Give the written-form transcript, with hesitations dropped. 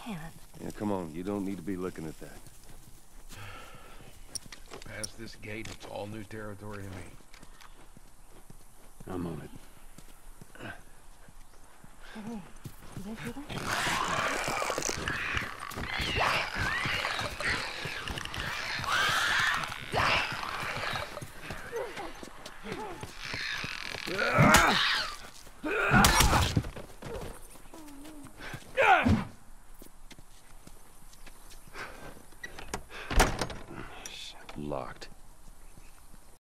man. Yeah, come on. You don't need to be looking at that. Past this gate, it's all new territory to me. I'm on it. Hey, you guys hear that?